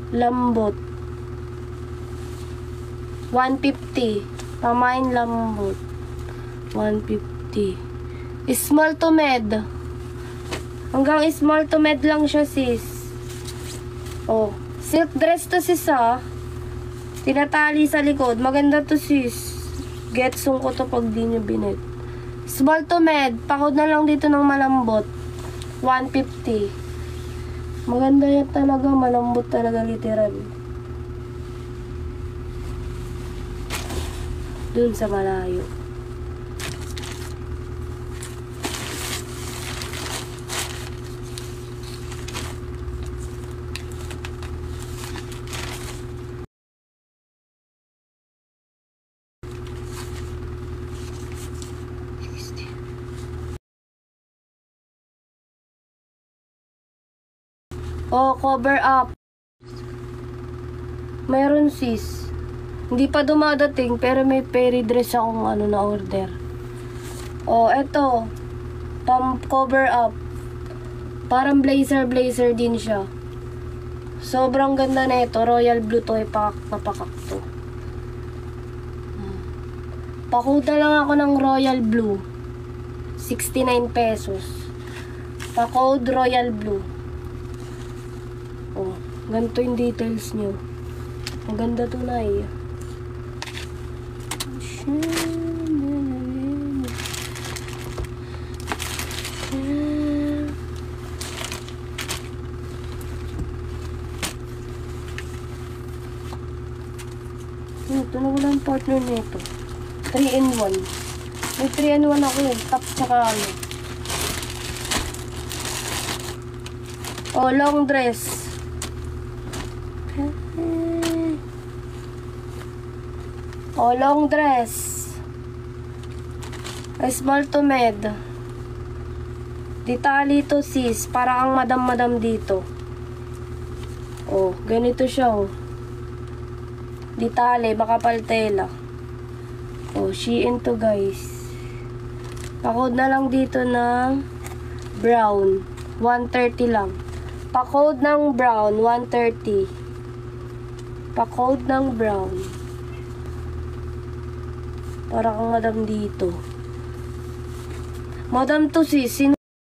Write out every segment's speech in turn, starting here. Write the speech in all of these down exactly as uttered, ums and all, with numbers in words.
Lambot. one fifty. Pamain lambot. one fifty. Small to med. Hanggang small to med lang siya, sis. Oh. Silk dress to, sis, ah. Tinatali sa likod. Maganda to, sis. Getsong ko to pag di nyo binet. Small to med. Pakod na lang dito ng malambot. one fifty. Maganda yan talaga. Malambot talaga, literal. Dun sa malayo. Oh, cover up. Meron, sis. Hindi pa dumadating, pero may peri dress akong ano na order. Oh, eto. Pump cover up. Parang blazer, blazer din siya. Sobrang ganda na ito. Royal blue to. Ipakak na pakak to. Pakuta lang ako ng royal blue. sixty-nine pesos. Pa-code royal blue. Oh, ganito yung details nyo. Ang ganda to na eh. Ito na wala ang partner nito. three in one. May three in one ako yun. Top tsaka ano. Oh, long dress. Oh, long dress. Small to med. Ditali to, sis. Para kang madam-madam dito. Oh, ganito siya, oh. Ditali, makapal tela. Oh, Shein to, guys. Pakod na lang dito ng brown. one thirty lang. Pakod ng brown, one thirty. Pa-code ng brown. Para kang madam dito. Madam to, sis. Sinu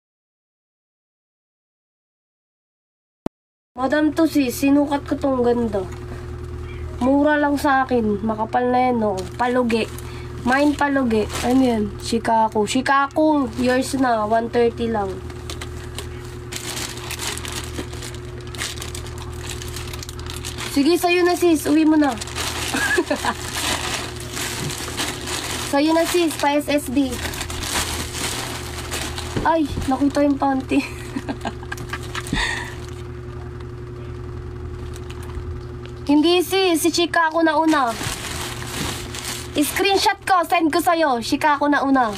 madam to, sis. Sinukat ko tong ganda. Mura lang sa akin. Makapal na yan, no. Palugi. Mine palugi. Ano yan? Shikaku. Shikaku. Yours na. one thirty lang. Sige, sa'yo na, sis. Uwi mo na. Sa'yo na, sis. Pa-S S D. Ay, nakita yung panty. Hindi, sis. Si Chika ako na una. Screenshot ko. Send ko sa'yo. Chika ako na una.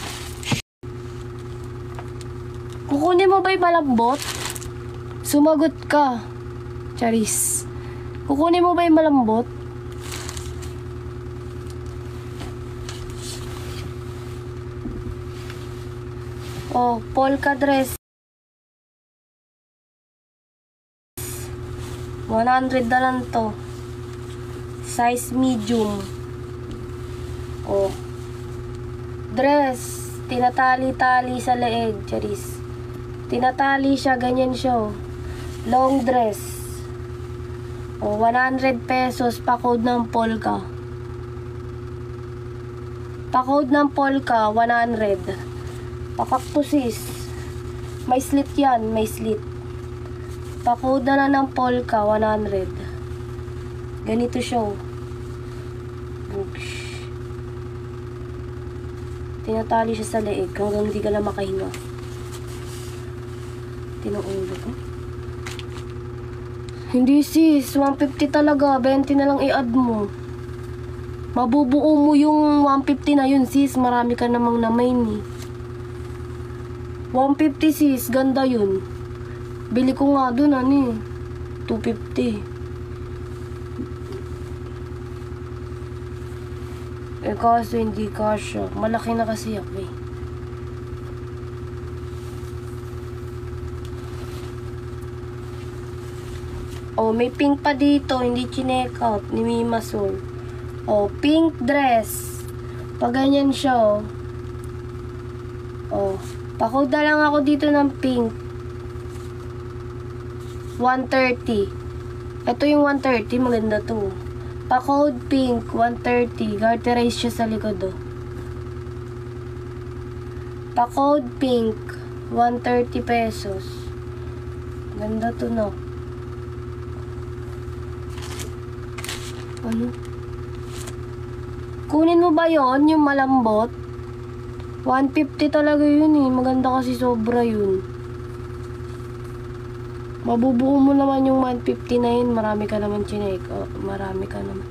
Kukunin mo ba yung malambot? Sumagot ka. Charis. Kukunin mo ba yung malambot? Oh, polka dress. one hundred na lang to. Size medium. Oh. Dress. Tinatali-tali sa leeg. Charis. Tinatali siya. Ganyan siya, oh. Long dress. Oh, one hundred pesos, pa-code ng polka. Pa-code ng polka, one hundred. Pakaktusis. May slit yan, may slit. Pa-code na ng polka, one hundred. Ganito siya. Books. Tinatali siya sa leeg hanggang hindi ka na makahinga. Tinuulo ko. Hindi, sis. one fifty talaga. twenty na lang i-add mo. Mabubuo mo yung one fifty na yun, sis. Marami ka namang na main, eh. one fifty, sis. Ganda yun. Bili ko nga dun, ano, eh. two fifty. Eh, kaso hindi kasya. Malaki na kasi ako, eh. Oh, may pink pa dito, hindi chinek out ni Mima Sol. Oh, pink dress. Pag ganyan siya, oh. Oh, pakoda lang ako dito ng pink. one thirty. Ito yung one thirty, maganda to. Pa-code pink, one thirty. Garterize siya sa likod, oh. Pa-code pink, one thirty pesos. Ganda to, no? Ano? Kunin mo ba yon yung malambot? one fifty talaga yun eh. Maganda kasi sobra yun. Mabubuo mo naman yung one fifty na yun. Marami ka naman chinek. Oh, marami ka naman.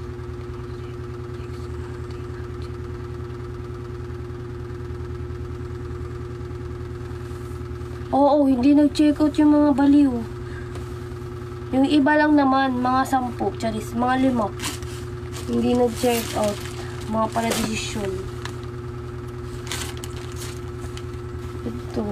Oo, hindi nag-check out yung mga baliw. Yung iba lang naman, mga sampu, charis, mga lima. Hindi nag-check out. Mga pala-desisyon. Ito.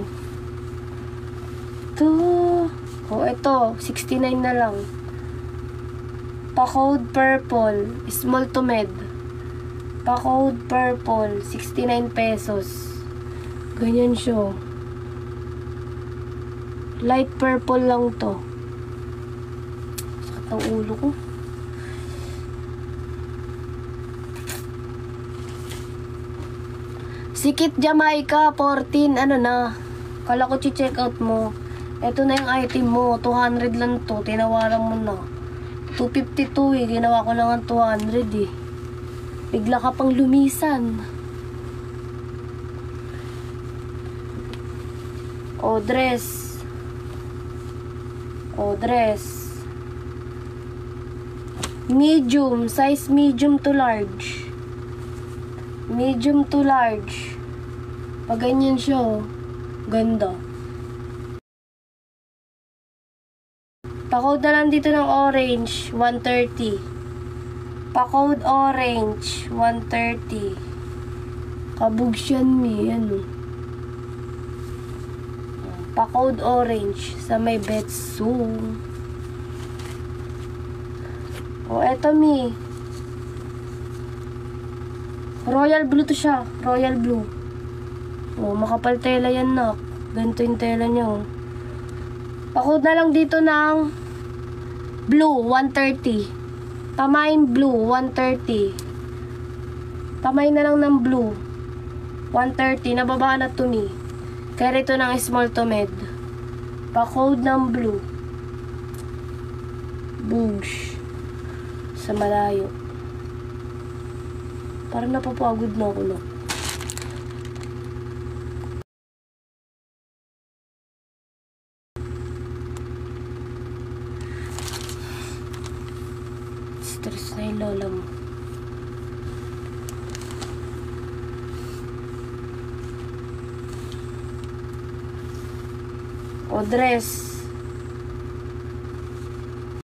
Ito. Oh, ito. sixty-nine na lang. Pa-code purple. Small to med. Pa-code purple. sixty-nine pesos. Ganyan siya. Light purple lang to. Sakit ang ulo ko. Sikit Jamaica, fourteen, ano na. Kala ko check out mo. Ito na yung item mo, two hundred lang to. Tinawaran mo na. two fifty-two eh, ginawa ko lang ang two hundred eh. Bigla ka pang lumisan. O, dress. O, dress. Medium, size medium to large. Medium to large. Pag ganyan siya, oh. Ganda. Pa-code na lang dito ng orange, one thirty. Pa-code orange, one thirty. Kabugsyan mi, ano. Pa-code orange sa may Betsu. O, eto mi. Royal blue to siya. Royal blue. O, makapal tela yan, nak. Ganito yung tela niya, oh. Pa-code na lang dito ng blue, one thirty. Tamayin blue, one thirty. Tamayin na lang ng blue, one thirty. Nababa na to me. Kaya ito ng small to med. Pa-code ng blue. Boosh. Sa malayo. Parang napapagod na ako, no? Stress na yung lola mo. O, dress.